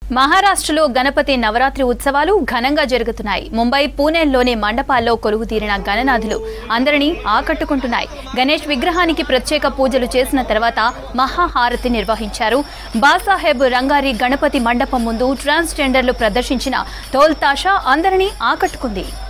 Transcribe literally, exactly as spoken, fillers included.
మహారాష్ట్రలో గణపతి నవరాత్రి ఉత్సవాలు ఘనంగా జరుగుతున్నాయి. ముంబై, పూణేలోని మండపాల్లో కొలువుతీరిన గణనాథులు అందరినీ ఆకట్టుకుంటున్నాయి. గణేష్ విగ్రహానికి ప్రత్యేక పూజలు చేసిన తర్వాత మహాహారతి నిర్వహించారు. బాసాహెబ్ రంగారి గణపతి మండపం ముందు ట్రాన్స్జెండర్లు ప్రదర్శించిన ధోల్ తాషా అందరినీ ఆకట్టుకుంది.